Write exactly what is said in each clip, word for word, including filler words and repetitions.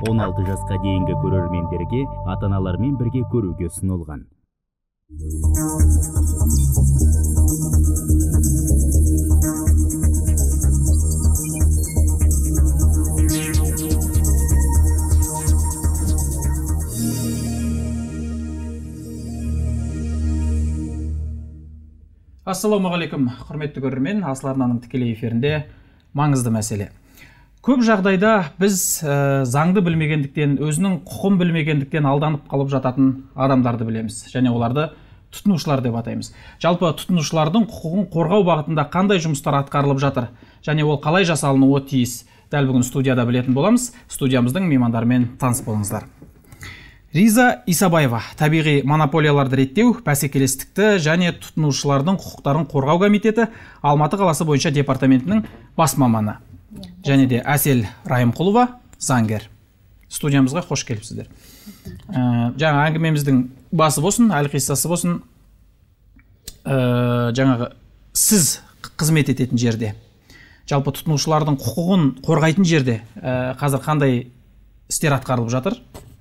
он алты жасқа дейінгі көрермендерге ата-аналармен бірге көруге ұсынылған. Ассалаумағалейкум, құрметті көрермен, Асыл арнаның тікелей эфирінде маңызды мәселе. Көп жағдайда біз ә, заңды білмегендіктен, өзінің құқын білмегендіктен алданып қалып жататын адамдарды білеміз, және оларды тұтынушылар деп атаймыз. Жалпы тұтынушылардың құқығын қорғау бағытында қандай жұмыстар атқарылып жатыр, және ол қалай жасалынуы тиіс? Дәл бүгін студияда білетін боламыз. Студиямыздың меймандарымен таныс болыңыздар. Риза Исабаева, табиғи монополияларды реттеу, бәсекелестікті және тұтынушылардың құқықтарын қорғау комитеті Алматы қаласы бойынша департаментінің бас маманы. Және де Әсел Райымқұлова, заңгер. Студиямызға қош келіпсіздер. Ә, жаңа әңгімеміздің басы болсын, әлқиссасы болсын, ә, жаңағы сіз қызмет ететін жерде, жалпы тұтынушылардың құқығын қорғайтын жерде ә, қазір қандай істер атқарылып жатыр?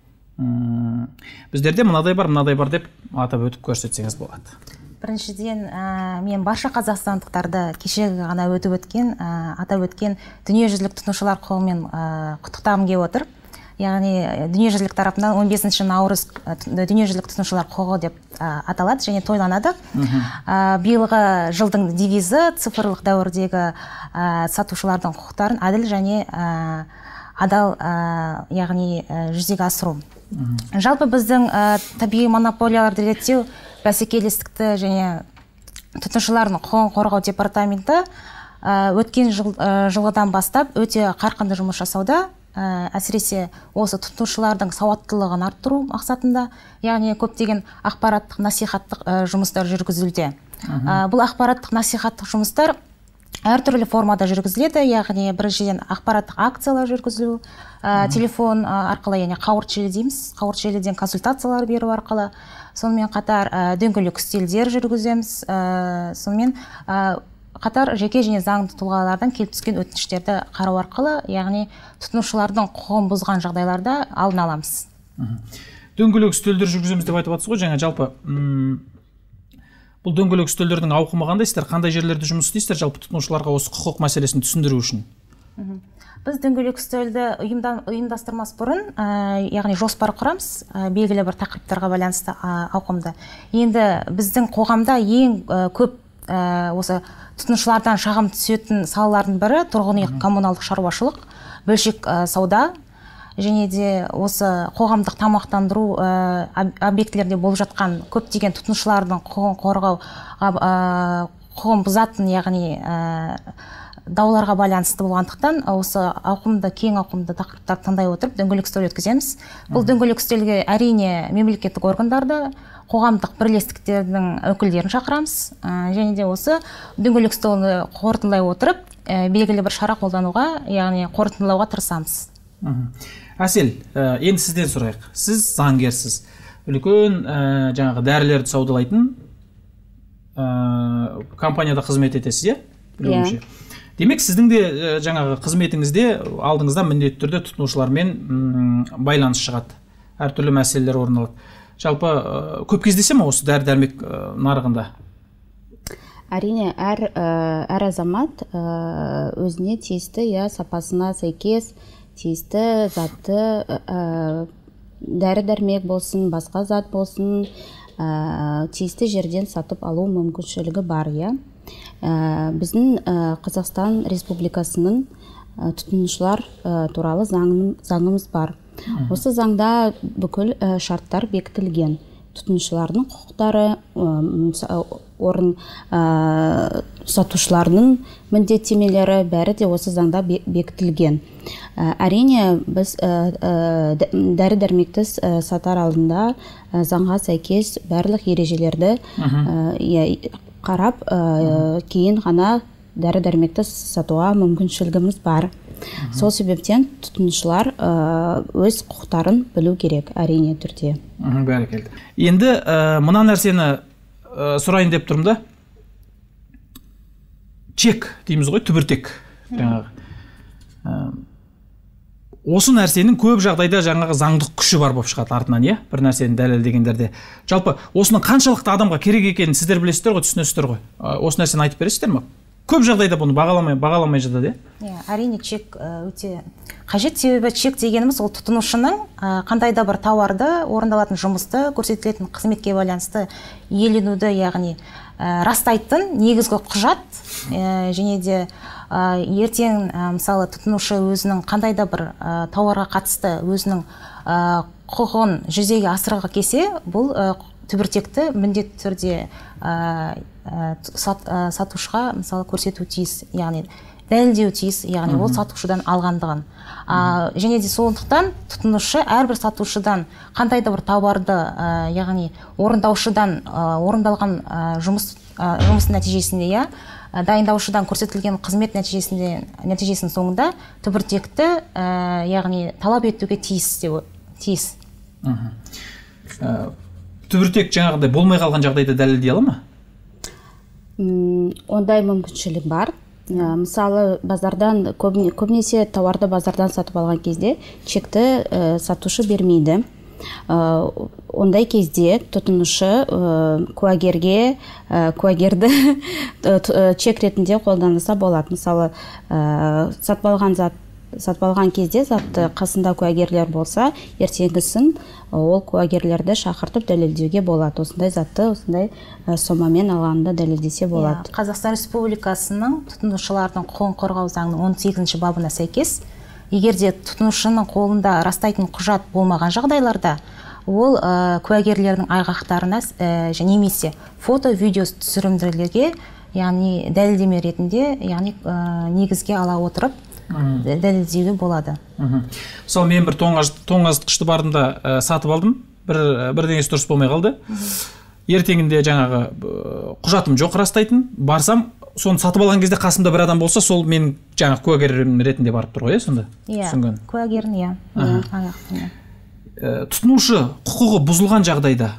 Біздерде мынадай бар, мынадай бар деп атап өтіп көрсетсеңіз болады. Біріншіден, мен барша қазақстандықтарды кешегі ғана өтіп өткен, атап өткен дүниежүзілік тұтынушылар құқығымен құттықтағым келіп отыр. Яғни дүниежүзілік тарапынан он бесінші наурыз дүниежүзілік тұтынушылар құқығы деп аталады және тойланады. Биылғы жылдың девизі цифрлық дәуірдегі сатушылардың құқықтарын әділ және адал, яғни жүзеге асыру. Жалпы біздің табиғи монополияларды реттеу, бәсекелестікті және тұтынушылардың құқығын қорғау департаменті өткен жылғыдан бастап өте қарқынды жұмыс жасауда, әсіресе осы тұтынушылардың сауаттылығын арттыру мақсатында, яғни көптеген ақпараттық насихаттық жұмыстар жүргізілуде. Бұл ақпараттық насихаттық жұмыстар әртүрлі формада жүргізіледі, яғни біріншіден ақпараттық акциялар жүргізілу, телефон арқылы, яғни қауырт желі дейміз, қауырт желіден консультациялар беру арқылы, сонымен қатар дөңгелек үстелдер жүргіземіз, сонымен қатар жеке және заңды тұлғалардан келіп түскен өтініштерді қарау арқылы, яғни тұтынушылардың құқығын бұзған жағдайларда алдын аламыз. Дөңгелек үстелдер жүргіземіз деп айтып отырсыз ғой, жаңа жалпы бұл дөңгелек үстелдердің ауқымы қандай, сіздер қандай жерлерде жұмыс істейсіздер, жалпы тұтынушыларға осы құқық мәселесін түсіндіру үшін? Біз дөңгелек үстелді ұйымдастырмас бұрын, яғни жоспар құрамыз, белгілі бір тақырыптарға байланысты ауқымды. Енді біздің қоғамда ең көп осы тұтынушылардан шағым түсетін салалардың бірі тұрғын үй коммуналдық шаруашылық, бөлшек сауда, және де осы қоғамдық тамақтандыру объектілерде болып жатқан көптеген тұтынушылардың құқығын қорғау, құқығын бұзатын, яғни дауларға байланысты болғандықтан, осы ауқымды, кең ауқымды тақырыптар таңдай отырып, дөңгелек үстел өткіземіз. Бұл дөңгелек үстелге әрине мемлекеттік органдарды, қоғамдық бірлестіктердің өкілдерін шақырамыз, және де осы дөңгелек үстелді қорытындылай отырып, белгілі бір шара қолдануға, яғни қорытындылауға тырысамыз. Әсел, енді сізден сұрайық. Сіз заңгерсіз, үлкен жаңағы дәрілерді саудалайтын компанияда қызмет етесіз, е? Демек, сіздің де жаңағы қызметіңізде алдыңызда міндетті түрде тұтынушылармен байланыс шығады, әртүрлі мәселелер орын алады. Жалпы көп кездесе ме осы дәрі-дәрмек нарығында? Әрине, әр әр азамат өзіне тиісті, я сапасына сәйкес тиісті затты дәрі-дәрмек болсын, басқа зат болсын, тиісті жерден сатып алу мүмкіншілігі бар, я. Біздің Қазақстан Республикасының тұтынушылар туралы заңымыз бар. Осы заңда бүкіл шарттар бекітілген. Тұтынушылардың құқықтары, орын сатушыларының міндеттемелері бәрі де осы заңда бекітілген. Әрине, біз дәрі-дәрмекті сатар алдында заңға сәйкес барлық ережелерді қарап, кейін ғана дәрі-дәрмекті сатуға мүмкіншілігіміз бар. Сол себептен тұтынушылар өз құқықтарын білу керек, әрине түрде. Бәрекелді. Енді мына нәрсені сұрайын деп тұрмын да. Чек дейміз ғой, түбіртек. осы нәрсенің көп жағдайда жаңағы заңдық күші бар болып шығады артынан, иә, бір нәрсені дәлелдегендерде. Жалпы осының қаншалықты адамға керек екенін сіздер білесіздер ғой, түсінесіздер ғой. Осы нәрсені айтып бересіздер ме? Көп жағдайда бұны бағаламай бағаламай жатады, иә? Иә, әрине чек өте қажет, себебі чек дегеніміз ол тұтынушының қандай да бір тауарды, орындалатын жұмысты, көрсетілетін қызметке байланысты иеленуді, яғни растайтын негізгі құжат, және де ертең мысалы тұтынушы өзінің қандай да бір тауарға қатысты өзінің құқығын жүзеге асыруға келсе, бұл түбіртекті міндетті түрде сатушыға мысалы көрсету тиіс, яғни дәлелдеу тиіс, яғни ол сатушыдан алғандығын. Және де сондықтан тұтынушы әрбір сатушыдан қандай да бір тауарды, яғни орындаушыдан орындалған жұмыс жұмыс нәтижесінде, я дайындаушыдан көрсетілген қызмет нәтижесінде нәтижесінің соңында түбіртекті, яғни талап етуге тиіс деп тиіс. Түбіртек жаңағыдай болмай қалған жағдайда дәлелдей ала ма? Ондай мүмкіншілік бар. Мысалы, базардан көбінесе тауарды базардан сатып алған кезде чекті сатушы бермейді. Ондай кезде тұтынушы куәгерге куәгерді чек ретінде қолданылса болады. Мысалы, сатып алған зат сатып алған кезде затты қасында куәгерлер болса, ертеңгісін ол куәгерлерді шақыртып дәлелдеуге болады. Осындай затты осындай сомамен алғанды дәлелдесе болады. Қазақстан Республикасының тұтынушылардың құқығын қорғау заңының он сегізінші бабына сәйкес, егерде тұтынушының қолында растайтын құжат болмаған жағдайларда, ол куәгерлердің айғақтарына және немесе фото, видео түсірімдерге, яғни дәлелдеме ретінде, яғни негізге ала отырып дәлелдеуге болады. Мысалы, мен бір тоңазытқышты барында сатып алдым, бірдеңесі дұрыс болмай қалды. Ертеңінде жаңағы құжатым жоқ растайтын, барсам, соны сатып алған кезде қасымда бір адам болса, сол мен жаңағы куәгерім ретінде барып тұр ғой, сонда? Иә, куәгерін, иә. Тұтынушы құқығы бұзылған жағдайда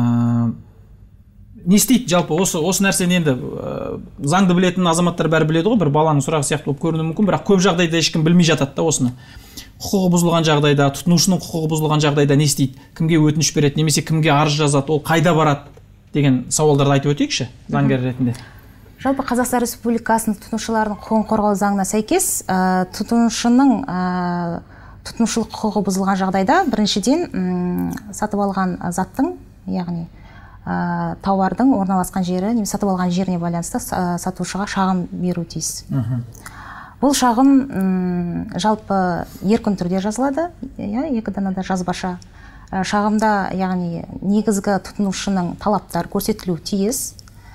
не істейді жалпы? Осы осы нәрсені енді заңды білетін азаматтар бәрі біледі ғой, бір баланың сұрағы сияқты болып көрінуі мүмкін, бірақ көп жағдайда ешкім білмей жатады да осыны. Құқығы бұзылған жағдайда, тұтынушының құқығы бұзылған жағдайда не істейді? Кімге өтініш береді, немесе кімге арыз жазады, ол қайда барады деген сауалдарды айтып өтейікші, заңгер ретінде. Жалпы Қазақстан Республикасының тұтынушылардың құқығын қорғау заңына сәйкес, тұтынушының тұтынушылық құқығы бұзылған жағдайда біріншіден сатып алған заттың, яғни тауардың орналасқан жері, немесе сатып алған жеріне байланысты сатушыға шағым беру тиіс. Бұл шағым жалпы еркін түрде жазылады, екі данада жазбаша. Шағымда, яғни негізгі тұтынушының талаптар көрсетілу тиіс.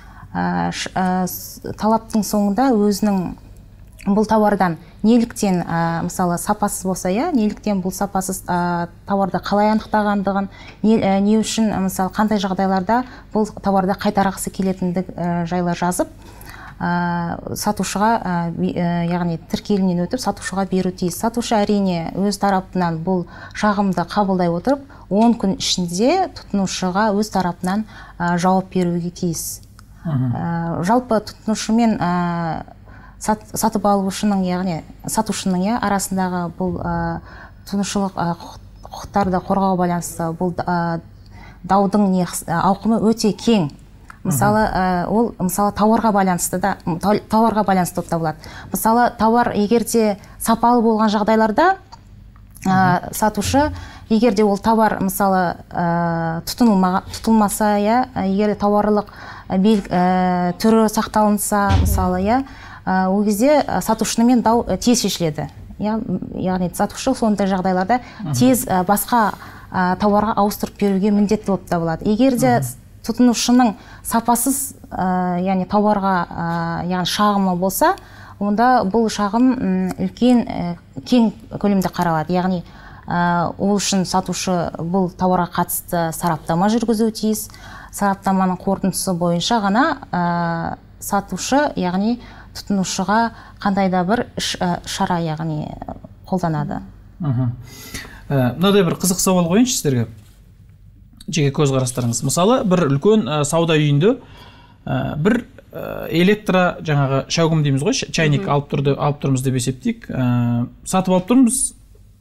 Талаптың соңында өзінің бұл тауардан неліктен, мысалы, сапасыз болса, неліктен бұл сапасыз тауарды қалай анықтағандығын, не үшін, мысалы, қандай жағдайларда бұл тауарды қайтарғысы келетіндік жайлы жазып, сатушыға, яғни тіркелімнен өтіп, сатушыға беру тиіс. Сатушы әрине өз тарапынан бұл шағымды қабылдай отырып, он күн ішінде тұтынушыға өз тарапынан жауап беруге тиіс. Жалпы тұтынушымен сатып алушының, яғни сатушының арасындағы бұл тұтынушылық құқықтарды қорғау байланысты бұл даудың ауқымы өте кең. Мысалы, ол мысалы тауарға байланысты да, тауарға байланысты болып табылады. Мысалы, тауар егерде сапалы болған жағдайларда сатушы, егерде ол тауар мысалы тұтылмаса, егер тауарлық түрі сақталынса, мысалы, ол кезде сатушымен дау тез шешіледі. Яғни сатушы сондай жағдайларда тез басқа тауарға ауыстырып беруге міндетті болып табылады. Егерде тұтынушының сапасыз, яғни тауарға, яғни шағымы болса, онда бұл шағым үлкен кең көлемде қаралады. Яғни ол үшін сатушы бұл тауарға қатысты сараптама жүргізуі тиіс. Сараптаманың қорытындысы бойынша ғана сатушы, яғни тұтынушыға қандай да бір шара, яғни қолданады. Мынадай бір қызық сауал қойыншы сіздерге. Жеке көзқарастарыңыз. Мысалы, бір үлкен сауда үйінде бір электро жаңағы шәугім дейміз ғой, чайник алып тұрды, алып тұрмыз деп есептейік. Сатып алып тұрмыз.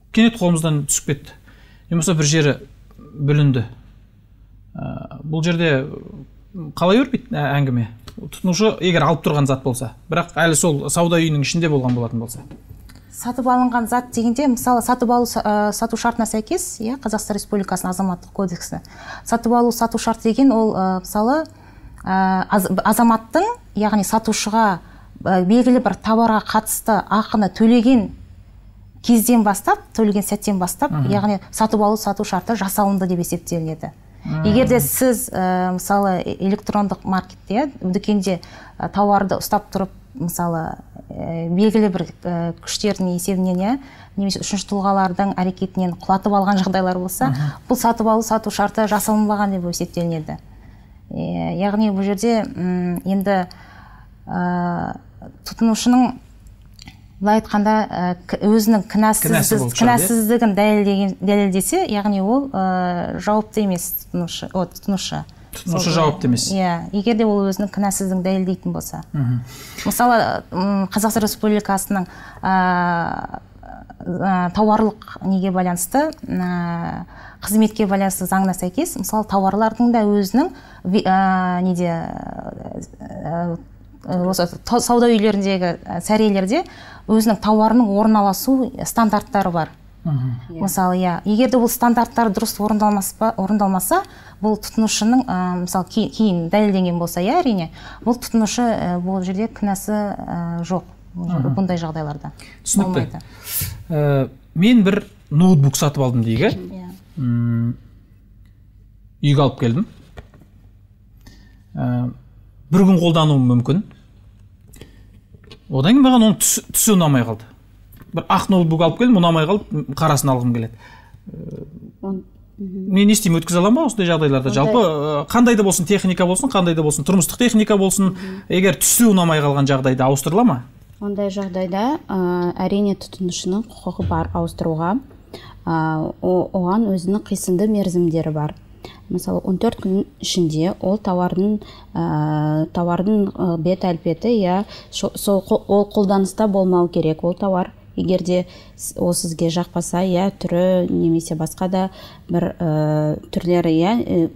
кенет қолымыздан түсіп кетті немесе бір жері бүлінді. Бұл жерде қалай өрбиді әңгіме? Тұтынушы егер алып тұрған зат болса, бірақ әлі сол сауда үйінің ішінде болған болатын болса. Сатып алынған зат дегенде, мысалы сатып алу сату шартына сәйкес, иә, Қазақстан Республикасының азаматтық кодексі. Сатып алу сату шарт деген ол мысалы азаматтың, яғни сатушыға белгілі бір товарға қатысты ақыны төлеген кезден бастап, төлеген сәттен бастап, яғни сатып алу сату шарты жасалынды деп есептелінеді. Егер де сіз мысалы электрондық маркетте, дүкенде тауарды ұстап тұрып, мысалы белгілі бір күштердің есебінен, немесе үшінші тұлғалардың әрекетінен құлатып алған жағдайлар болса, бұл сатып алу сату шарты жасалынбаған деп есептелінеді. Яғни бұл жерде енді тұтынушының былай айтқанда өзінің кінәсіздігін дәлелдесе, яғни ол жауапты емес тұтынушы. Тұтынушы жауапты емес. Егер де ол өзінің кінәсіздігін дәлелдейтін болса. Мысалы, Қазақстан Республикасының тауарлық неге байланысты, қызметке байланысты заңына сәйкес, мысалы тауарлардың да өзінің неде сауда үйлеріндегі сәрелерде өзінің тауарының орналасу стандарттары бар. Мысалы, егер де бұл стандарттар дұрыс орындалмаса, бұл тұтынушының, мысалы, кейін дәлелденген болса, әрине, бұл тұтынушы бұл жерде кінәсі жоқ бұндай жағдайларда. Түсінікті. Мен бір ноутбук сатып алдым дейік. Үйге алып келдім. Бір күн қолдануым мүмкін. Одан кейін маған оның түсі ұнамай қалды. Бір ақ ноутбук алып келдім, ұнамай қалды, қарасын алғым келеді. Мен не істеймін, өткізе аламын ба осындай жағдайларда? Жалпы қандай да болсын, техника болсын, қандай да болсын, тұрмыстық техника болсын, егер түсі ұнамай қалған жағдайда ауыстырыла ма? Ондай жағдайда әрине тұтынушының құқығы бар ауыстыруға. Оған өзінің қисынды мерзімдері бар. Мысалы, он төрт күн ішінде ол тауардың тауардың бет әлпеті, ол қолданыста болмау керек. Ол тауар егерде ол сізге жақпаса, түрі немесе басқа да бір түрлері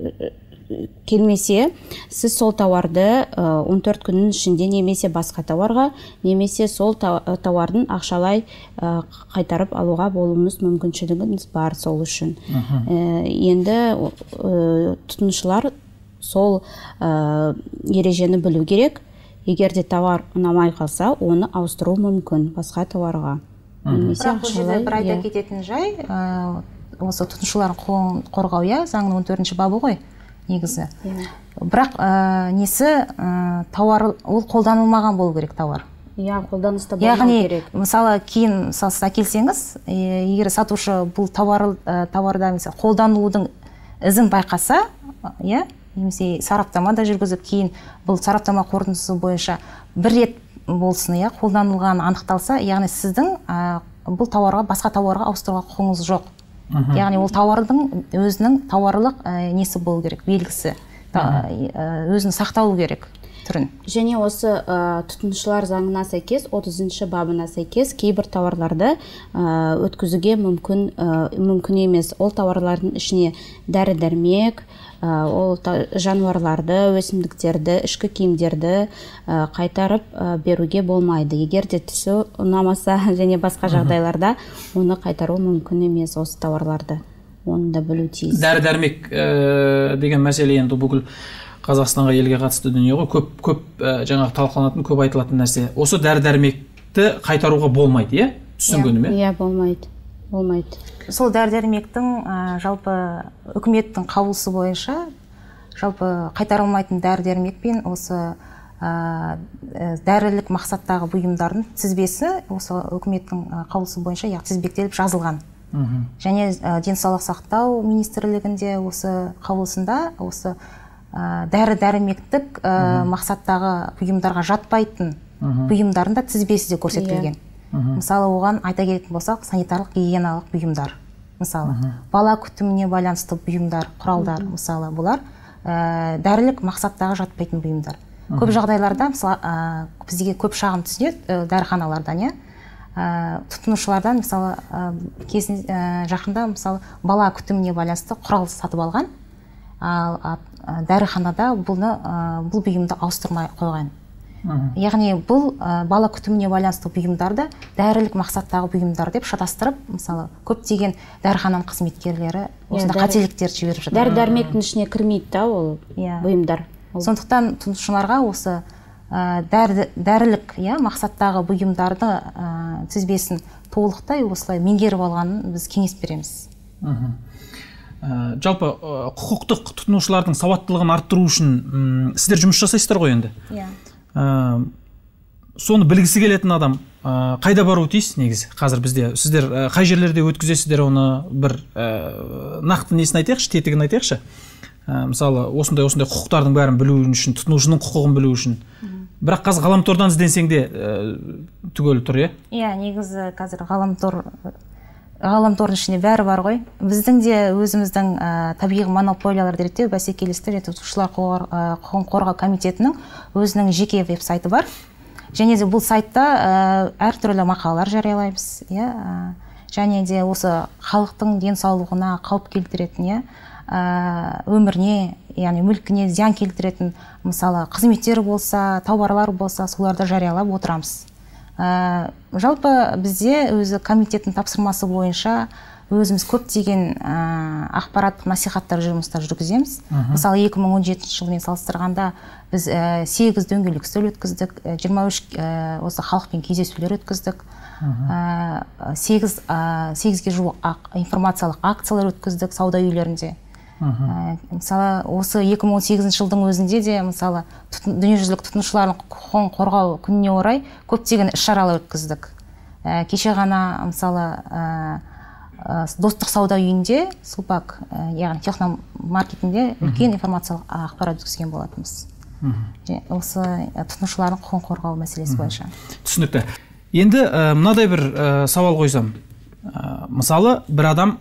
келмесе, сіз сол тауарды он төрт күннің ішінде немесе басқа тауарға, немесе сол тауардың ақшалай қайтарып алуға болуымыз мүмкіншілігіміз бар сол үшін. Енді тұтынушылар сол ережені білу керек. Егерде тауар ұнамай қалса, оны ауыстыру мүмкін басқа тауарға. Бірақ бұл жерде бір айта кететін жай, осы тұтынушылардың құқығын қорғау, заңның он төртінші бабы ғой негізі. Бірақ несі тауар, ол қолданылмаған болу керек тауар. Иә, қолданыста болмау керек. Яғни, мысалы, кейін сіз әкелсеңіз, егер сатушы бұл тауарда қолданылудың ізін байқаса, немесе сараптама да жүргізіп, кейін бұл сараптама қорытындысы бойынша бір рет болсын, қолданылған анықталса, яғни сіздің бұл тауарға, басқа тауарға ауыстыруға құқыңыз жоқ. Яғни ол тауардың өзінің тауарлық несі болу керек, белгісі, өзін сақталу керек түрін. Және осы тұтынушылар заңына сәйкес, отызыншы бабына сәйкес, кейбір тауарларды өткізуге мүмкін емес. Ол тауарлардың ішіне дәрі-дәрмек, ол жануарларды, өсімдіктерді, ішкі киімдерді қайтарып беруге болмайды. Егер де түсі ұнамаса және басқа жағдайларда оны қайтару мүмкін емес осы тауарларды. Оны да білу тиіс. Дәрі-дәрмек деген мәселе енді бүкіл Қазақстанға елге қатысты дүние ғой, көп жаңағы талқыланатын, көп айтылатын нәрсе. Осы дәрі-дәрмекті қайтаруға болмайды, е? Түсінгенім, е? Иә, болмайды. Болмайды. Сол дәрі-дәрмектің жалпы үкіметтің қаулысы бойынша, жалпы қайтарылмайтын дәрі-дәрмекпен осы дәрілік мақсаттағы бұйымдардың тізбесі осы үкіметтің қаулысы бойынша тізбектеліп жазылған. Және денсаулық сақтау министрлігінде осы қаулысында осы дәрі-дәрмектік мақсаттағы бұйымдарға жатпайтын бұйымдардың да тізбесі де көрсетілген. Мысалы, оған айта кететін болсақ, санитарлық гигиеналық бұйымдар. Мысалы, бала күтіміне байланысты бұйымдар, құралдар, мысалы, бұлар дәрілік мақсаттағы жатпайтын бұйымдар. Көп жағдайларда, мысалы, бізге көп шағым түседі дәріханалардан, ә, тұтынушылардан мысалы ә, кезін, ә, жақында мысалы бала күтіміне байланысты құрал сатып алған, ал ә, дәріханада бұны ә, бұл бұйымды ауыстырмай қойған. Яғни бұл ә, бала күтіміне байланысты бұйымдарды дәрілік мақсаттағы бұйымдар деп шатастырып, мысалы көптеген дәріхананың қызметкерлері осындай қателіктер жіберіп жатыр. Дәрі-дәрмектің ішіне кірмейді да ол бұйымдар. Сондықтан тұтынушыларға осы ә, дәрі, дәрілік иә, мақсаттағы бұйымдарды ә, тізбесін толықтай осылай меңгеріп алғанын біз кеңес береміз. Ә, жалпы ә, құқықтық тұтынушылардың сауаттылығын арттыру үшін м, сіздер жұмыс жасайсыздар ғой енді. Иә. Ә, соны білгісі келетін адам ә, қайда баруы тиіс негізі қазір бізде? Сіздер ә, қай жерлерде өткізесіздер оны, бір ә, нақты несін айтайықшы, тетігін айтайықшы. Ә, мысалы осындай осындай құқықтардың бәрін білу үшін, тұтынушының құқығын білу үшін. Бірақ қазір ғаламтордан ізденсең де ә, түгел тұр, иә? Иә, негізі қазір ғаламтор ғаламтордың ішінде бәрі бар ғой. Біздің де өзіміздің ә, табиғи монополияларды реттеу, бәсекелестік және тұтынушылар құқығын қорғау комитетінің өзінің жеке веб-сайты бар. Және де бұл сайтта ә, әртүрлі мақалалар жариялаймыз, иә. Ә, және де осы халықтың денсаулығына қауіп келтіретін, иә, ә, өміріне, яғни мүлкіне зиян келтіретін, мысалы қызметтер болса, тауарлар болса, соларды жариялап отырамыз. Ә, жалпы бізде өзі комитеттің тапсырмасы бойынша өзіміз көптеген ә, ақпараттық насихаттар жұмыстар жүргіземіз. Мысалы екі мың он жетінші жылмен салыстырғанда біз ә, сегіз дөңгелек үстел өткіздік, жиырма үш ә, осы халықпен кездесулер өткіздік, ә, сегіз, ә, сегізге жуық информациялық акциялар өткіздік сауда үйлерінде. Ә, мысалы осы екі мың он сегізінші жылдың өзінде де мысалы дүниежүзілік тұтынушылардың құқығын қорғау күніне орай көптеген іс-шаралар өткіздік. Ә, кеше ғана мысалы ә, ә, достық сауда үйінде Сулпак, ә, яғни техномаркетінде үлкен информациялық ақпарат өткізген болатынбыз. Осы ә, тұтынушылардың құқығын қорғау мәселесі бойынша. Түсінікті. Енді ә, мынадай бір ә, сауал қойсам. Ә, мысалы бір адам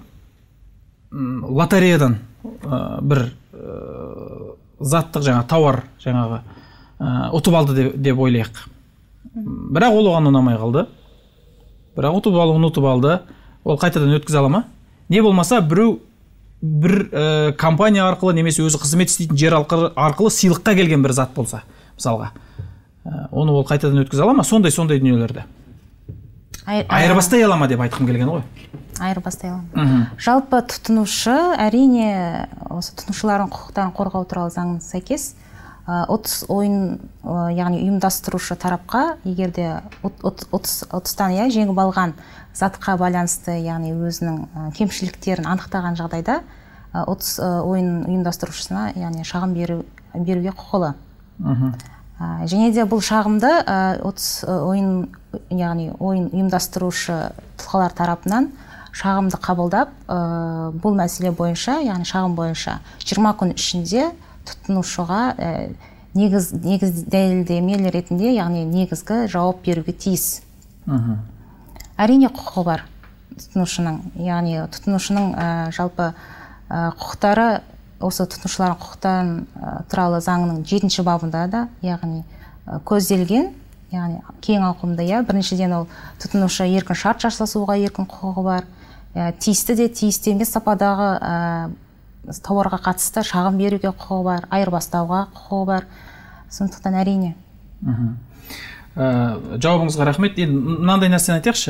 лотереядан ә, бір ә, заттық жаңа тауар жаңағы ә, ұтып алды деп, деп ойлайық. Бірақ ол оған ұнамай қалды. Бірақ ұтып алуын ұтып алды. Ол қайтадан өткізе ала ма? Не болмаса біреу бір ә, компания арқылы немесе өзі қызмет істейтін жер арқылы, арқылы сыйлыққа келген бір зат болса, мысалға. Ә, оны ол қайтадан өткізе ала ма? Сондай сондай дүниелерді. Айырбастай ала ма деп айтқым келген ғой. Айырбастай аламын. Жалпы тұтынушы әрине осы тұтынушылардың құқықтарын қорғау туралы заңына сәйкес отыз ойын, яғни ұйымдастырушы тарапқа егерде отыздан иә жеңіп алған затқа байланысты, яғни өзінің кемшіліктерін анықтаған жағдайда отыз ойын ұйымдастырушысына яғни шағым беру, беруге құқылы. Және де бұл шағымды отыз ойын, яғни ойын ұйымдастырушы тұлғалар тарапынан шағымды қабылдап, бұл мәселе бойынша, яғни шағым бойынша жиырма күн ішінде тұтынушыға негіз, негіз дәлелдеме ретінде, яғни негізгі жауап беруге тиіс. Әрине құқығы бар тұтынушының, яғни тұтынушының жалпы құқықтары осы тұтынушылардың құқықтарын туралы заңның жетінші бабында да, яғни көзделген, яғни кең ауқымды, иә, біріншіден ол тұтынушы еркін шарт жасасуға еркін құқығы бар, тиісті де тиісті емес сападағы тауарға қатысты шағым беруге құқығы бар, айырбастауға құқығы бар. Сондықтан әрине. Жауабыңызға рахмет. Енді мынандай нәрсені айтайықшы.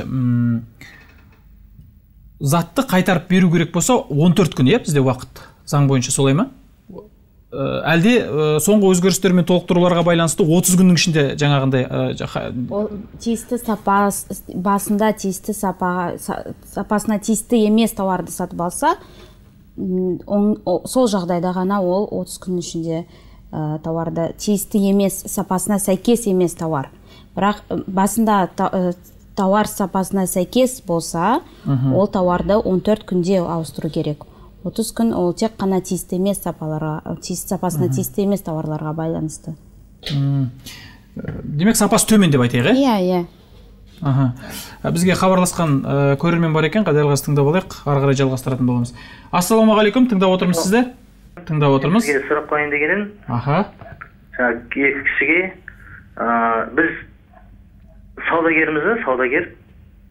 Затты қайтарып беру керек болса он төрт күн, иә, бізде уақыт. Заң бойынша солай ма? Әлде соңғы өзгерістер мен толықтыруларға байланысты отыз күннің ішінде жаңағындай ол тиісті сапа басында тиісті сапа сапасына тиісті емес тауарды сатып алса, сол жағдайда ғана ол отыз күн ішінде тауарды тиісті емес, сапасына сәйкес емес тауар. Бірақ басында тауар сапасына сәйкес болса, ол тауарды он төрт күнде ауыстыру керек. отыз күн ол тек қана тиісті емес сапаларға, тиісті сапасына тиісті емес тауарларға байланысты. Демек сапасы төмен деп айтайық, иә? Иә, иә. Бізге хабарласқан көрермен бар екен, дәл қазір тыңдап алайық, ары қарай жалғастыратын боламыз. Ассалаумағалейкум, тыңдап отырмыз сізді. Тыңдап отырмыз. Сізге сұрақ қойайын деген едім. Аха. Екі кісіге біз саудагерміз, саудагер.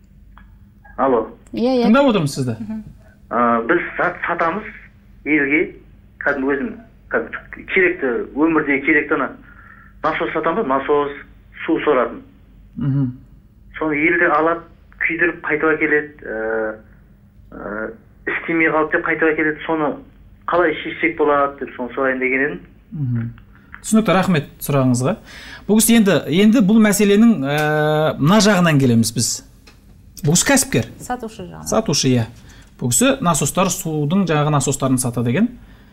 Алло. Иә, иә. Тыңдап отырмыз сізді. Біз зат сатамыз елге, кәдімгі өзім керекті, өмірде керекті насос сатамыз, насос, су соратын. Соны елде алады, күйдіріп қайтып әкеледі, істемей қалып деп қайтып әкеледі. Соны қалай шешсек болады деп соны сұрайын деген едім. Түсінікті, рахмет сұрағыңызға. Бұл кісі енді енді бұл мәселенің мына жағынан келеміз біз. Бұл кісі кәсіпкер. Сатушы жағынан. Сатушы, иә. Бұл кісі насостар, судың жаңағы насостарын сатады деген.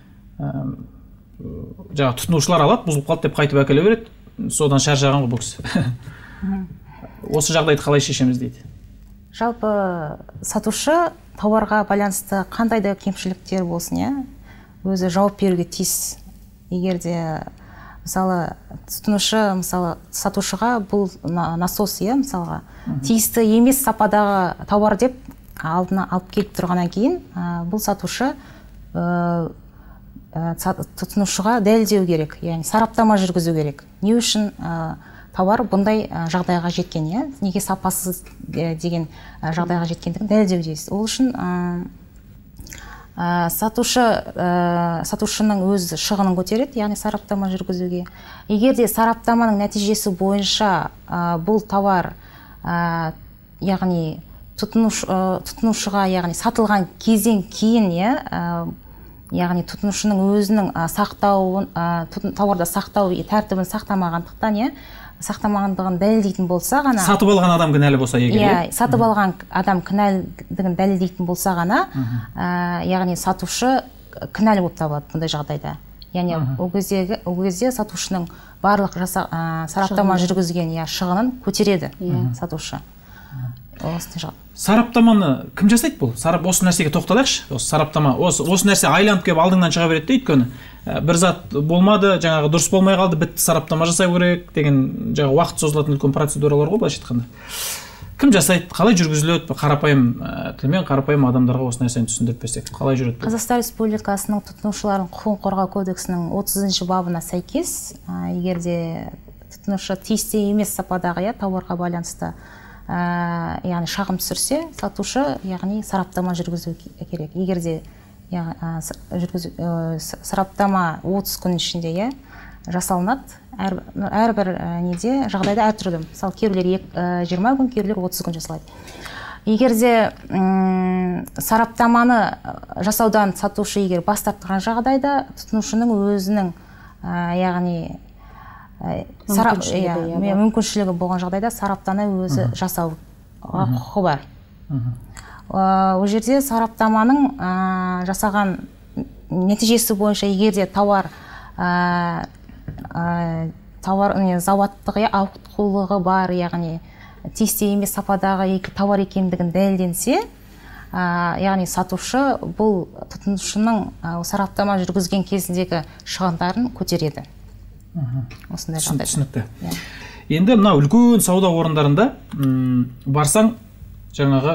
Жаңағы тұтынушылар алады, бұзылып қалды деп қайтып әкеле береді. Содан шаршаған ғой бұл кісі. Осы жағдайды қалай шешеміз дейді. Жалпы сатушы тауарға байланысты қандай да кемшіліктер болсын, иә, өзі жауап беруге тиіс. Егер де мысалы тұтынушы мысалы сатушыға бұл насос, иә, мысалға тиісті емес сападағы тауар деп алдына алып келіп тұрғаннан кейін, бұл сатушы тұтынушыға дәлелдеу керек, яғни сараптама жүргізу керек. Не үшін тауар бұндай жағдайға жеткен, иә, неге сапасыз деген жағдайға жеткендігін дәлелдеу дейсіз. Ол үшін сатушы сатушының өз шығынын көтереді, яғни сараптама жүргізуге. Егер де сараптаманың нәтижесі бойынша бұл тауар яғни тұтынушыға яғни сатылған кезден кейін, яғни тұтынушының өзінің сақтауын, тауарда сақтау тәртібін сақтамағандықтан, сақтамағандығын дәлелдейтін болса ғана, сатып алған адам кінәлі болса егер, иә, сатып алған адам кінәлігін дәлелдейтін болса ғана, яғни сатушы кінәлі болып табылады бұндай жағдайда. Яғни ол кезде сатушының барлық сараптама жүргізген шығынын көтереді сатушы. Сараптаманы кім жасайды бұл? Осы нәрсеге тоқталайықшы. Осы сараптама, осы нәрсе айланып келіп алдыңнан шыға береді дейді, өйткені бір зат болмады, жаңағы дұрыс болмай қалды, бітті, сараптама жасау керек деген жаңағы уақыт созылатын үлкен процедуралар ғой, былайша айтқанда. Кім жасайды? Қалай жүргізіледі? Қарапайым тілмен қарапайым адамдарға осы нәрсені түсіндіріп берсек, қалай жүреді? Қазақстан Республикасының тұтынушылардың құқығын қорғау кодексінің отызыншы бабына сәйкес, егер де тұтынушы тиісті емес сападағы тауарға байланысты яғни шағым түсірсе, сатушы яғни сараптама жүргізу керек. Егер де сараптама отыз күн ішінде жасалынады, әрбір неде жағдайда әртүрлі. Мысалы, кейбіреулер жиырма күн, кейбіреулер отыз күн жасалады. Егер де сараптаманы жасаудан сатушы егер бас тартқан жағдайда, тұтынушының өзінің яғни мүмкіншілігі болған жағдайда сараптаны өзі жасауға құқы бар. Ол жерде сараптаманың жасаған нәтижесі бойынша егер де тауар тауар зауаттығы ауытқулығы бар, яғни тиісті емес сападағы тауар екендігін дәлелденсе, яғни сатушы бұл тұтынушының сараптама жүргізген кезіндегі шығындарын көтереді. Осындай жағдайда. Түсінікті. Енді мына үлкен сауда орындарында барсаң, жаңағы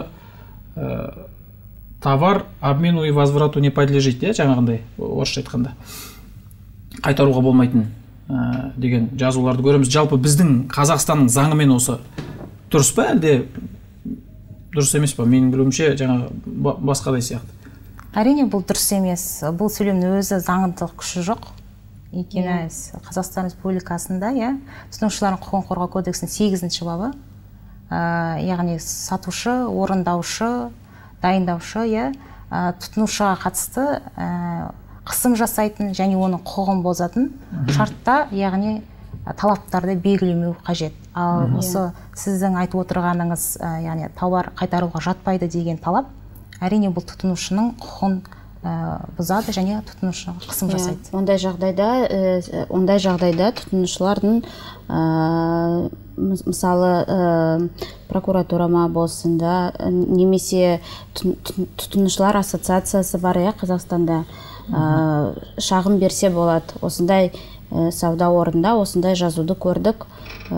товар обмену и возврату не подлежит, жаңағындай орысша айтқанда қайтаруға болмайтын деген жазуларды көреміз. Жалпы біздің Қазақстанның заңымен осы дұрыс па, әлде дұрыс емес па? Менің білуімше жаңағы басқадай сияқты. Әрине бұл дұрыс емес. Бұл сөйлемнің өзі заңдық күші жоқ. Екені Қазақстан Республикасында, тұтынушылардың құқығын қорғау кодексінің сегізінші бабы, яғни сатушы, орындаушы, дайындаушы, тұтынушыға қатысты қысым жасайтын және оның құқығын бұзатын шартта, яғни талаптарды белгілемеу қажет. Ал осы сіздің айтып отырғаныңыз, яғни тауар қайтаруға жатпайды деген талап, әрине бұл тұтынушының құқығын бұзады және тұтынушыға қысым жасайды. Ондай жағдайда, ондай жағдайда тұтынушылардың мысалы прокуратурама болсында, немесе тұтынушылар ассоциациясы бар, Қазақстанда шағым берсе болады. Осындай сауда орында осындай жазуды көрдік,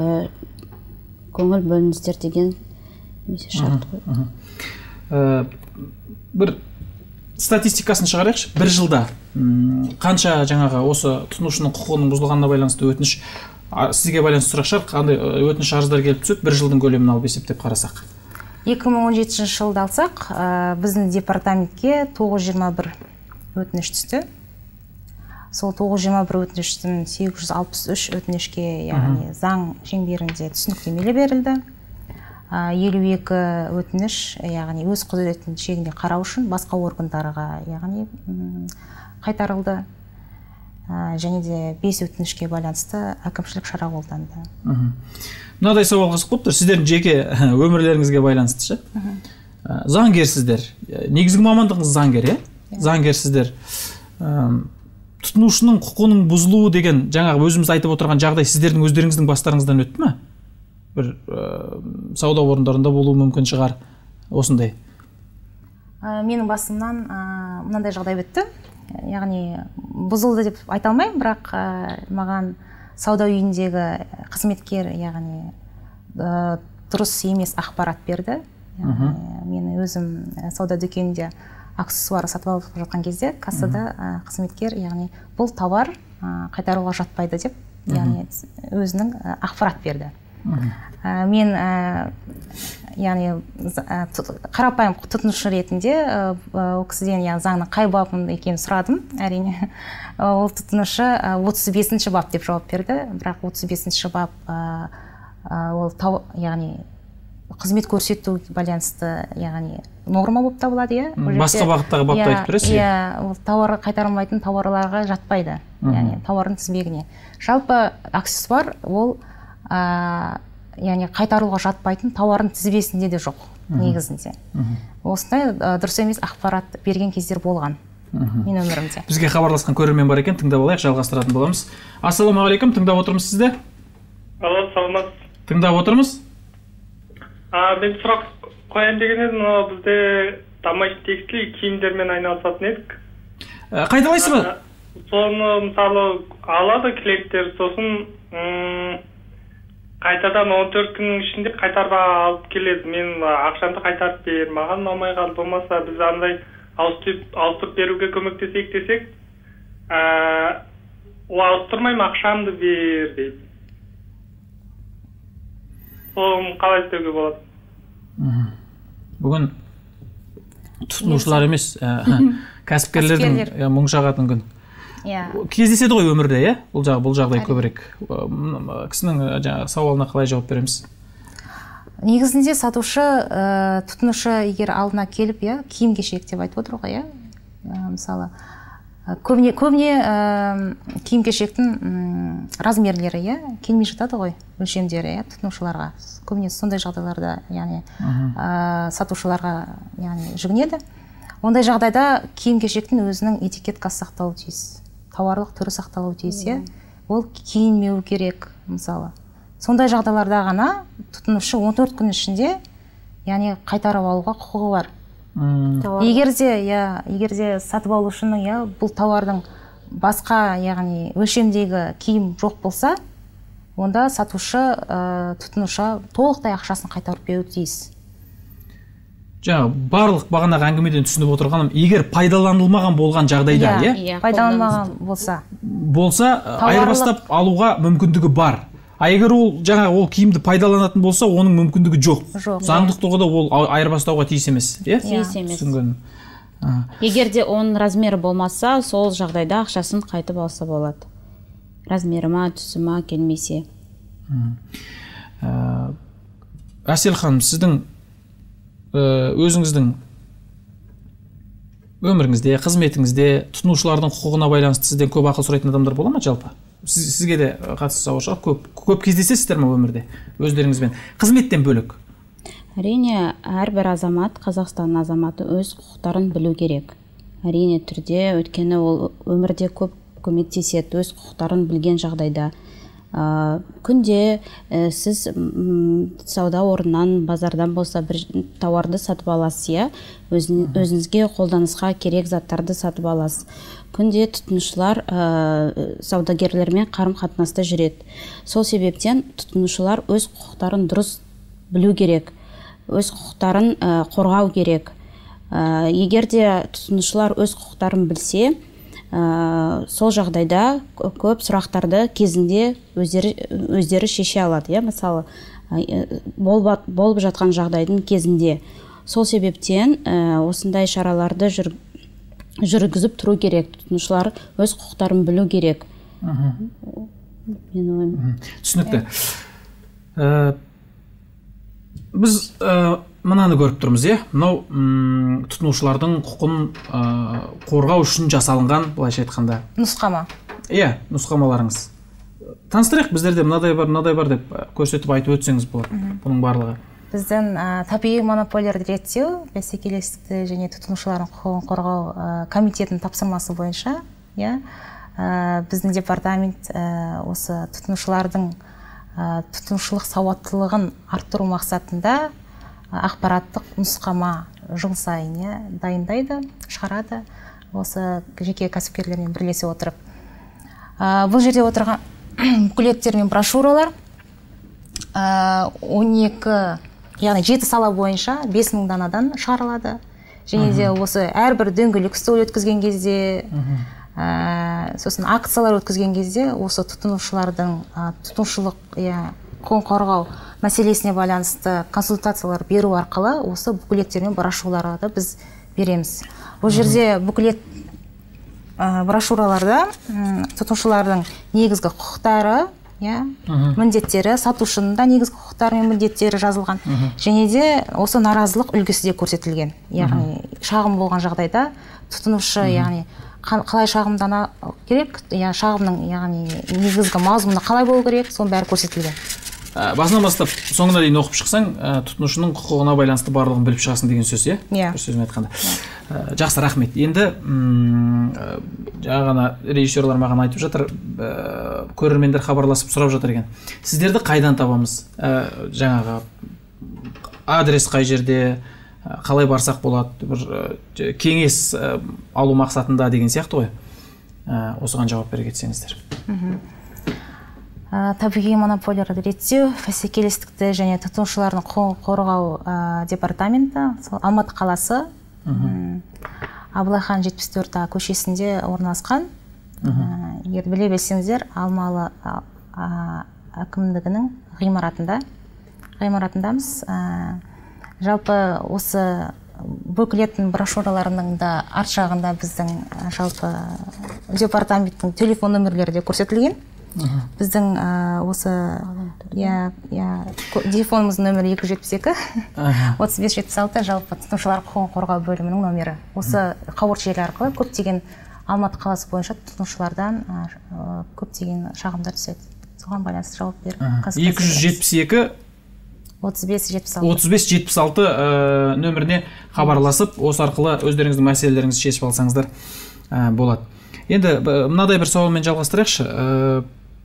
көңіл бөліңіздер деген шарт қой. Бір статистикасын шығарайықшы. Бір жылда қанша жаңағы осы тұтынушының құқығының бұзылғанына байланысты өтініш, сізге байланысты сұрақ шығар, қандай өтініш арыздар келіп түседі, бір жылдың көлемін алып есептеп қарасақ? екі мың он жетінші жылды алсақ, біздің департаментке тоғыз жүз жиырма бір өтініш түсті. Сол тоғыз жүз жиырма бір өтініштің сегіз жүз алпыс үш өтінішке, яғни заң шеңберінде түсініктемелер берілді. елу екі өтініш, яғни өз құзыреттің шегінде қарау үшін басқа органдарға, яғни қайтарылды. Және де бес өтінішке байланысты әкімшілік шара қолданды. Мынадай сауал қызық болып тұр, сіздердің жеке өмірлеріңізге байланысты ше? Заңгерсіздер. Негізгі мамандығыңыз заңгер, е? Заңгерсіздер. Тұтынушының құқының бұзылуы деген жаңағы өзіміз айтып отырған жағдай сіздердің өздеріңіздің бастарыңыздан өтті ме? Бір сауда орындарында болуы мүмкін шығар осындай. Менің басымнан мынандай жағдай өтті. Яғни бұзылды деп айта алмаймын, бірақ маған сауда үйіндегі қызметкер, яғни дұрыс емес ақпарат берді. Мен өзім сауда дүкенінде аксессуар сатып алып жатқан кезде кассада қызметкер, яғни бұл товар қайтаруға жатпайды деп, яғни өзінің ақпарат берді. Мен яғни қарапайым тұтынушы ретінде ол кісіден заңның қай бабын екенін сұрадым, әрине. Ол тұтынушы отыз бесінші бап деп жауап берді, бірақ отыз бесінші бап ол яғни қызмет көрсету байланысты, яғни норма болып табылады, е? Басқа бағыттағы бапты айтып бересіз? Иә, ол тауары қайтарылмайтын тауарларға жатпайды, яғни тауардың тізбегіне. Жалпы аксессуар ол яғни қайтаруға жатпайтын тауардың тізбесінде де жоқ, негізінде. Осындай дұрыс емес ақпарат берген кездер болған мен өмірімде. Бізге хабарласқан көрермен бар екен, тыңдап алайық, жалғастыратын боламыз. Ассалаумағалейкум, тыңдап отырмыз сізді. Алло, саламат. Тыңдап отырмыз. Мен сұрақ қояйын деген едім, бізде домашний текстиль киімдермен айналысатын едік. Қайталайсыз ба? Соны мысалы алады клиенттер, сосын қайтадан он төрт күннің ішінде қайтарып алып келеді. Мен ақшамды қайтарып бер, маған ұнамай қалды, болмаса біз андай ауыстырып беруге көмектесейік десек, ол ауыстырмаймын, ақшамды бер дейді. Соны қалай істеуге болады? Бүгін тұтынушылар емес, кәсіпкерлердің мұң шағатын күн. Кездеседі ғой өмірде, е? Бұл жағдай көбірек. Кісінің сауалына қалай жауап береміз? Негізінде сатушы, тұтынушы егер алдына келіп, киім кешек деп айтып отыр ғой, мысалы, көбіне киім кешектің размерлері келмей жатады ғой, өлшемдері тұтынушыларға. Көбіне сондай жағдайларда, яғни сатушыларға жүгінеді. Ондай жағдайда киім кешектің өзінің этикеткасы сақталу тиіс, тауарлық түрі сақталу тиіс, ол киінмеу керек, мысалы. Сондай жағдайларда ғана тұтынушы он төрт күн ішінде қайтарып алуға құқығы бар. Егерде сатып алушының бұл тауардың басқа өлшемдегі киім жоқ болса, онда сатушы тұтынушы толықтай ақшасын қайтарып беруі тиіс. Жаңа барлық бағанағы әңгімеден түсініп отырғаным, егер пайдаланылмаған болған жағдайда, пайдаланылмаған болса, болса айырбастап алуға мүмкіндігі бар. А егер ол жаңа ол киімді пайдаланатын болса, оның мүмкіндігі жоқ. Заңдық тұрғыда ол айырбастауға тиіс емес, е? Тиіс емес. Егер де оның размері болмаса, сол жағдайда ақшасын қайтып алса болады. Размері ма, түсі ма келмесе. Әсел ханым, сіздің өзіңіздің өміріңізде, қызметіңізде тұтынушылардың құқығына байланысты сізден көп ақыл сұрайтын адамдар бола ма жалпы? Сізге де қатысты сауал шығар, көп кездесесіздер ме өмірде өздеріңізбен? Қызметтен бөлек? Әрине, әрбір азамат, Қазақстан азаматы өз құқықтарын білу керек. Әрине түрде, өйткені ол өмірде көп көмектеседі, өз құқықтарын білген жағдайда. Күнде сіз сауда орнынан, базардан болса бір тауарды сатып аласыз, өзіңізге қолданысқа керек заттарды сатып аласыз. Күнде тұтынушылар саудагерлермен қарым-қатынаста жүреді. Сол себептен тұтынушылар өз құқықтарын дұрыс білу керек, өз құқықтарын қорғау керек. Егер де тұтынушылар өз құқықтарын білсе, сол жағдайда көп сұрақтарды кезінде өздері шеше алады. Мысалы, болып, болып жатқан жағдайдың кезінде. Сол себептен осындай шараларды жүр, жүргізіп тұру керек. Тұтынушылар өз құқықтарын білу керек. Мен ойлаймын. Түсінікті. Біз мынаны көріп тұрмыз, е? Мынау тұтынушылардың құқын қорғау үшін жасалынған, былайша айтқанда. Нұсқама. Иә, нұсқамаларыңыз. Таныстырайық, біздерде мынадай бар, мынадай бар деп көрсетіп айтып өтсеңіз болады. Бұның барлығы. Біздің табиғи монополияларды реттеу, бәсекелестікті және тұтынушылардың құқығын қорғау комитетінің тапсырмасы бойынша, иә, біздің департамент осы тұтынушылардың тұтынушылық сауаттылығын арттыру мақсатында ақпараттық нұсқама жыл сайын дайындайды, шығарады, осы жеке кәсіпкерлермен бірлесе отырып. Бұл жерде отырған буклеттер мен брошюралар он екі, яғни жеті сала бойынша бес мың данадан шығарылады. Және де осы әрбір дөңгелек үстел өткізген кезде, сосын акциялар өткізген кезде осы тұтынушылардың тұтынушылық құқығын қорғау мәселесіне байланысты консультациялар беру арқылы осы буклеттер мен брошюраларды біз береміз. Бұл жерде буклет брошюраларда тұтынушылардың негізгі құқықтары, міндеттері, сатушының да негізгі құқықтары мен міндеттері жазылған. Және де осы наразылық үлгісі де көрсетілген. Яғни шағым болған жағдайда тұтынушы, яғни қалай шағымдана керек, шағымның яғни негізгі мазмұны қалай болу керек, соның бәрі көрсетілген. Басынан бастап соңына дейін оқып шықсаң, тұтынушының құқығына байланысты барлығын біліп шығасың деген сөз, е? Иә. Бір сөзмен айтқанда. Жақсы, рахмет. Енді жаңа режиссерлар маған айтып жатыр, көрермендер хабарласып сұрап жатыр екен. Сіздерді қайдан табамыз? Жаңағы адрес қай жерде, қалай барсақ болады, бір кеңес алу мақсатында деген сияқты ғой. Осыған жауап бере кетсеңіздер. Табиғи монополияларды реттеу, бәсекелестікті және тұтынушылардың құқығын қорғау департаменті, Алматы қаласы, Абылай хан жетпіс төрт А көшесінде орналасқан. Егер біле білсеңіздер, Алмалы әкімдігінің ғимаратында, ғимаратындамыз. Жалпы осы буклеттің брошюраларының да арт жағында біздің жалпы департаменттің телефон нөмірлері де көрсетілген. Біздің осы телефонымыздың нөмірі екі жүз жетпіс екі отыз бес жетпіс алты, жалпы тұтынушылар құқығын қорғау бөлімінің нөмірі. Осы қауырт желі арқылы көптеген Алматы қаласы бойынша тұтынушылардан көптеген шағымдар түседі. Соған байланысты жауап беріп. екі жүз жетпіс екі отыз бес жетпіс алты отыз бес жетпіс алты нөміріне хабарласып, осы арқылы өздеріңіздің мәселелеріңізді шешіп алсаңыздар болады. Енді мынадай бір сауалмен жалғастырайықшы.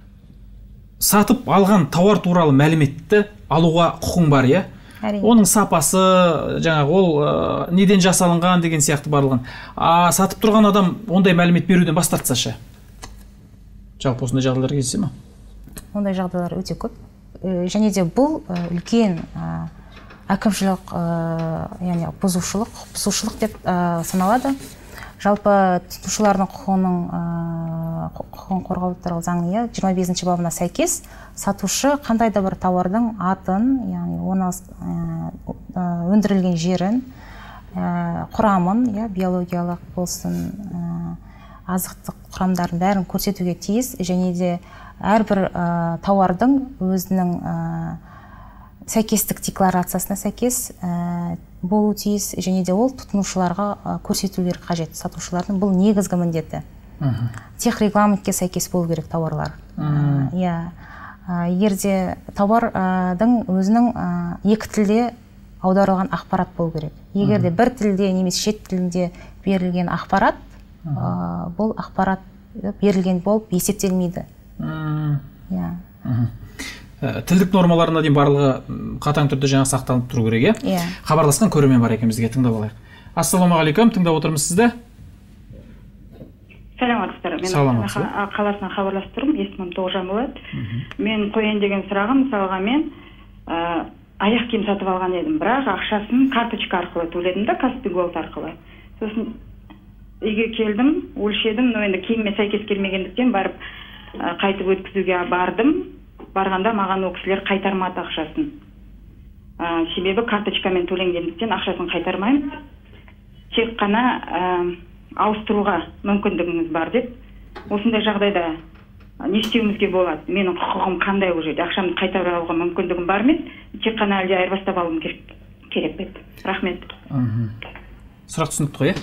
Сатып алған тауар туралы мәліметті алуға құқың бар, е? Оның сапасы, жаңағы ол неден жасалынған деген сияқты барлығын. Сатып тұрған адам ондай мәлімет беруден бас тартсашы? Жалпы осындай жағдайлар кездесе ме? Ондай жағдайлар өте көп. Және де бұл үлкен әкімшілік, яғни бұзушылық, бұзушылық деп саналады. Жалпы тұтынушылардың құқығының құқығын қорғау туралы заңның жиырма бесінші бабына сәйкес сатушы қандай да бір тауардың атын, яғни оны өндірілген жерін, құрамын, биологиялық болсын, азықтық құрамдарын бәрін көрсетуге тиіс. Және де әрбір тауардың өзінің сәйкестік декларациясына сәйкес болу тиіс, және де ол тұтынушыларға көрсетулер қажет. Сатушылардың бұл негізгі міндеті. Тех регламентке сәйкес болу керек тауарлар. Егерде тауардың өзінің екі тілде аударылған ақпарат болу керек. Егерде бір тілде немесе шет тілінде берілген ақпарат, бұл ақпарат берілген болып есептелмейді. Тілдік нормаларына дейін барлығы қатаң түрде жаңа сақталып тұру керек, е? Хабарласқан көрермен бар екен, бізге тыңдап алайық. Ассалаумағалейкум, тыңдап отырмыз сізді. Сәлеметсіздер. Мен қаласынан хабарласып тұрмын, есімім Тоғжан болады. Мен қояйын деген сұрағым, мысалға мен аяқ киім сатып алған едім, бірақ ақшасын карточка арқылы төледім да, Каспий Голд арқылы. Сосын үйге келдім, өлшедім, но енді киіміме сәйкес келмегендіктен барып қайтып өткізуге бардым. барғанда маған ол кісілер қайтармады ақшасын. Ә, себебі карточкамен төленгендіктен ақшасын қайтармаймыз. Тек қана ә, ауыстыруға мүмкіндігіңіз бар деп. Осындай жағдайда не істеуімізге болады? Менің құқығым қандай ол жерде? Ақшамды қайтарып алуға мүмкіндігім бар ма? Тек қана әлде айырбастап алуым керек керек пе? Рахмет. Сұрақ түсінікті ғой,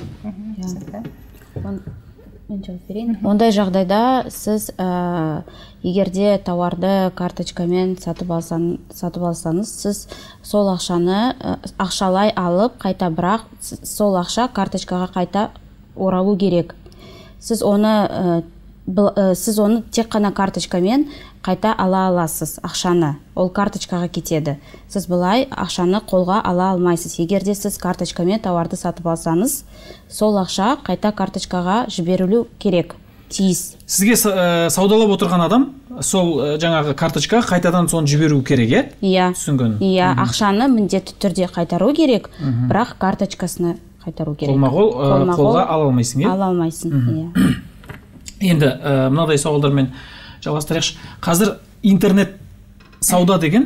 иә? Мен жауап берейін. Ондай жағдайда сіз ә, егерде тауарды карточкамен сатып алсан, сатып алсаңыз, сіз сол ақшаны ә, ақшалай алып, қайта бірақ сол ақша карточкаға қайта оралу керек. Сіз оны ә, бұл, ә, сіз оны тек қана карточкамен қайта ала аласыз ақшаны. Ол карточкаға кетеді. Сіз былай ақшаны қолға ала алмайсыз. Егерде сіз карточкамен тауарды сатып алсаңыз, сол ақша қайта карточкаға жіберілу керек. Тиіс. Сізге ә, саудалап отырған адам сол ә, жаңағы карточка қайтадан соны жіберу керек, иә? Иә. Түсінген. Иә, ақшаны міндетті түрде қайтару керек, бірақ карточкасына қайтару керек. Қолма-қол ә, қолға ала алмайсың, иә? Ала алмайсың, иә. Енді ә, мынадай сауалдармен жалғастырайықшы. Қазір интернет сауда деген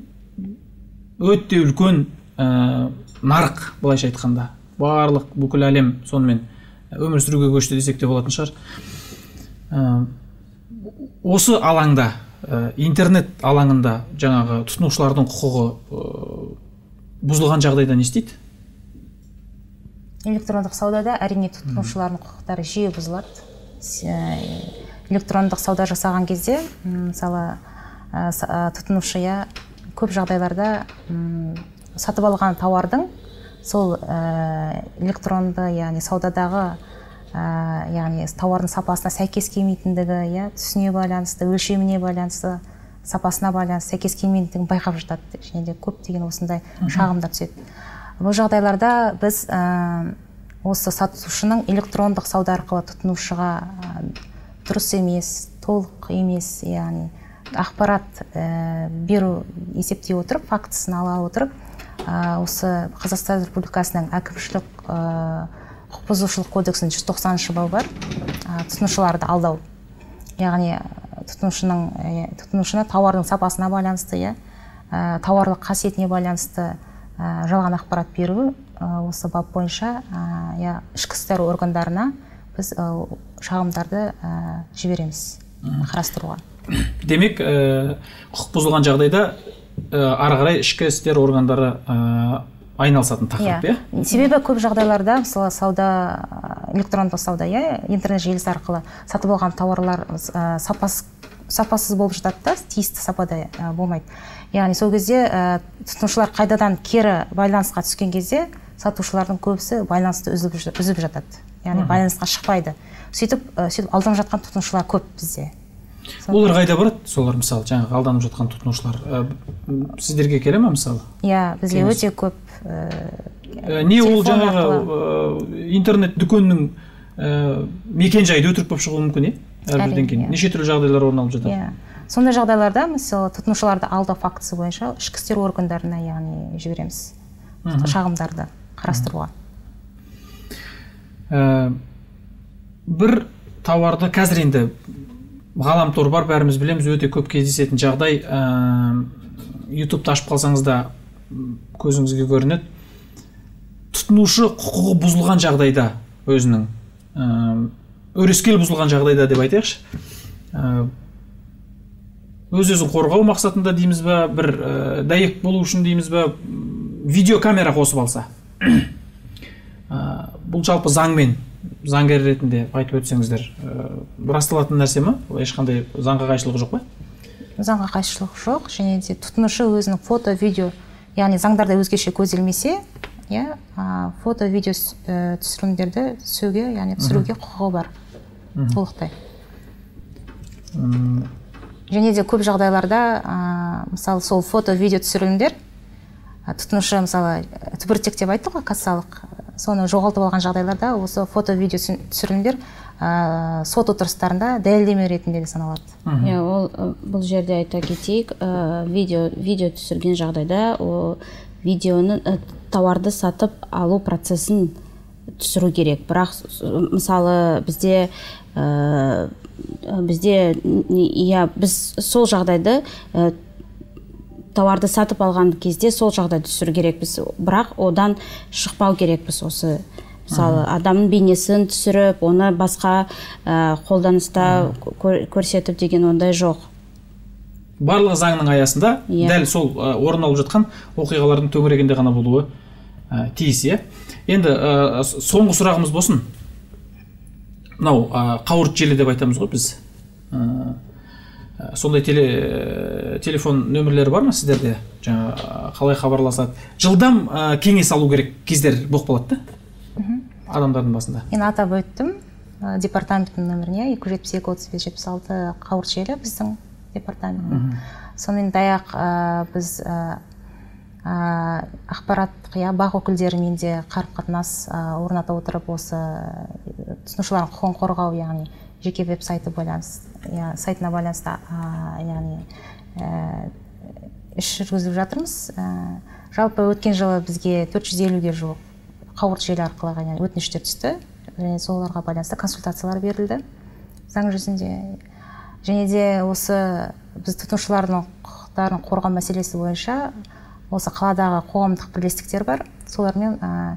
өте үлкен ә, нарық, былайша айтқанда. Барлық бүкіл әлем сонымен өмір сүруге көшті десек те болатын шығар. Ә, осы алаңда, ә, интернет алаңында жаңағы тұтынушылардың құқығы ә, бұзылған жағдайда не істейді? Электрондық саудада әрине тұтынушылардың құқықтары жиі бұзылады. Электрондық сауда жасаған кезде, мысалы, тұтынушы көп жағдайларда сатып алған тауардың сол электронды, яғни саудадағы, яғни тауардың сапасына сәйкес келмейтіндігі, түсіне байланысты, өлшеміне байланысты, сапасына байланысты сәйкес келмейтіндігін байқап жатады. Және де көптеген осындай шағымдар түседі. Бұл жағдайларда біз осы сатушының электрондық сауда арқылы тұтынушыға дұрыс емес, толық емес, яғни ақпарат беру есептей отырып, фактісін ала отырып, осы Қазақстан Республикасының әкімшілік құқық бұзушылық кодексінің жүз тоқсаныншы бабы бар, тұтынушыларды алдау. Яғни тұтынушының тұтынушыны тауардың сапасына байланысты, тауарлық қасиетіне байланысты жалған ақпарат беру, осы бап бойынша ішкі істер органдарына біз шағымдарды жібереміз қарастыруға. Демек, құқық бұзылған жағдайда ары қарай ішкі істер органдары айналысатын тақырып, иә? Себебі көп жағдайларда, мысалы, сауда, электрондық сауда, интернет желісі арқылы сатып алған тауарлар сапасыз болып жатады да, тиісті сапада болмайды. Яғни сол кезде тұтынушылар қайдадан кері байланысқа түскен кезде сатушылардың көбісі байланысты үзіп жатады. Яғни байланысқа шықпайды. Сөйтіп алданып жатқан тұтынушылар көп бізде. Олар қайда барады? Солар мысалы жаңағы алданып жатқан тұтынушылар сіздерге келе ме мысалы? Иә, бізге өте көп. Не ол жаңағы интернет дүкеннің мекен жайды өтірік болып шығуы мүмкін, е? Әрбірден кейін. Неше түрлі жағдайлар орын алып жатады? Сондай жағдайларда мысалы тұтынушыларды алдау фактісі бойынша ішкі істер органдарына, яғни жібереміз шағымдарды қарастыруға. Бір тауарды қазір енді ғаламтор бар, бәріміз білеміз, өте көп кездесетін жағдай. ютубты ашып қалсаңыз да көзіңізге көрінеді. Тұтынушы құқығы бұзылған жағдайда, өзінің өрескел бұзылған жағдайда деп айтайықшы, өз-өзін қорғау мақсатында дейміз ба, бір дәйек болу үшін дейміз ба, видеокамера қосып алса. Бұл жалпы заңмен, заңгер ретінде айтып өтсеңіздер, расталатын нәрсе ме? Ешқандай заңға қайшылығы жоқ па? Заңға қайшылығы жоқ, және де тұтынушы өзінің фото, видео, яғни заңдарда өзгеше көзделмесе, фото, видео түсірілімдерді түсіруге, яғни түсіруге құқығы бар. Толықтай. Және де көп жағдайларда, мысалы, сол фото, видео түсірілімдер, тұтынушы, мысалы, түбіртек деп айтты ғой, кассалық, соны жоғалтып алған жағдайларда, осы фото, видео түсірілімдер сот отырыстарында дәлелдеме ретінде де саналады. Бұл жерде айта кетейік, видео түсірген жағдайда, видеоны, тауарды сатып алу процесін түсіру керек. Бірақ, мысалы, бізде бізде иә біз сол жағдайды тауарды сатып алған кезде сол жағдайды түсіру керекпіз, бірақ одан шықпау керекпіз. Осы мысалы адамның бейнесін түсіріп, оны басқа қолданыста көрсетіп деген ондай жоқ. Барлығы заңның аясында дәл сол орын алып жатқан оқиғалардың төңірегінде ғана болуы тиіс, иә. Енді соңғы сұрағымыз болсын. Мынау қауырт желі деп айтамыз ғой біз. Сондай телефон нөмірлері бар ма сіздерде? Жаңа қалай хабарласады? Жылдам кеңес алу керек кездер болып қалады да? Адамдардың басында. Мен атап өттім. Департаменттің нөміріне екі жүз жетпіс екі отыз бес жетпіс алты қауырт желі біздің департамент. Сонымен даяқ біз ақпараттық бақ өкілдерімен де қарым-қатынас орната отырып, осы тұтынушылардың құқығын қорғау, яғни жеке веб-сайты байланыс, сайтына байланысты, яғни іс жүргізіп жатырмыз. Жалпы өткен жылы бізге төрт жүз елуге жуық қауырт желі арқылы өтініштер түсті, және соларға байланысты консультациялар берілді заң жүзінде. Және де осы біз тұтынушылардың құқықтарын қорғау мәселесі бойынша осы қаладағы қоғамдық бірлестіктер бар. Солармен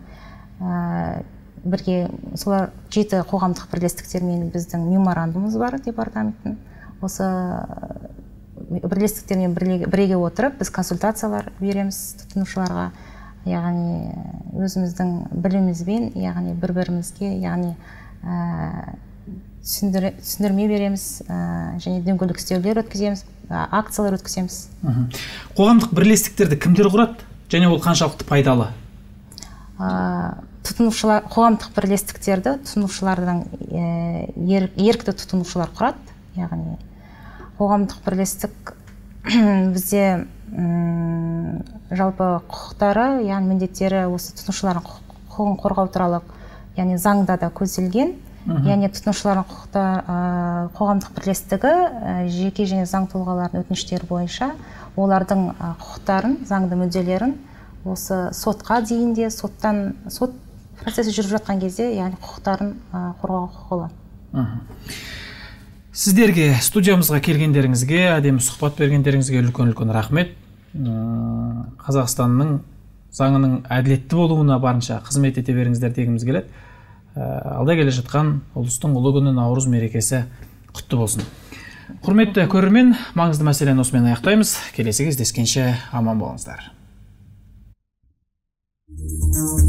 бірге, солар жеті қоғамдық бірлестіктермен біздің меморандумымыз бар департаменттің. Осы бірлестіктермен бірге отырып, біз консультациялар береміз тұтынушыларға, яғни өзіміздің білімімізбен, яғни бір-бірімізге, яғни түсіндірме береміз, және дөңгелек үстелдер өткіземіз, акциялар өткіземіз. Қоғамдық бірлестіктерді кімдер құрады, және ол қаншалықты пайдалы? Тұтынушылар, қоғамдық бірлестіктерді тұтынушылардың, ерікті тұтынушылар құрады. Яғни қоғамдық бірлестік бізде жалпы құқықтары, яғни міндеттері осы тұтынушылардың құқығын қорғау туралы, яғни заңда да көзделген. Яғни тұтынушылардың құқықтары, қоғамдық бірлестігі жеке және заң тұлғалардың өтініштері бойынша олардың құқықтарын, заңды мүдделерін осы сотқа дейінде, соттан, сот процесі жүріп жатқан кезде, яғни құқықтарын қорғауға құқылы. Сіздерге, студиямызға келгендеріңізге, әдемі сұхбат бергендеріңізге үлкен-үлкен рахмет. Қазақстанның заңының әділетті болуына барынша қызмет ете беріңіздер дегіміз келеді. Алда келе жатқан ұлыстың ұлы күні Наурыз мерекесі құтты болсын. Құрметті көрермен, маңызды мәселені осымен аяқтаймыз. Келесі кездескенше аман болыңыздар.